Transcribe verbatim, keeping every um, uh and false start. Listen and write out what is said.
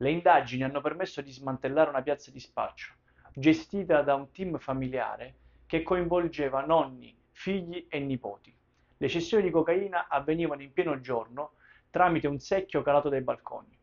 Le indagini hanno permesso di smantellare una piazza di spaccio, gestita da un team familiare che coinvolgeva nonni, figli e nipoti. Le cessioni di cocaina avvenivano in pieno giorno tramite un secchio calato dai balconi.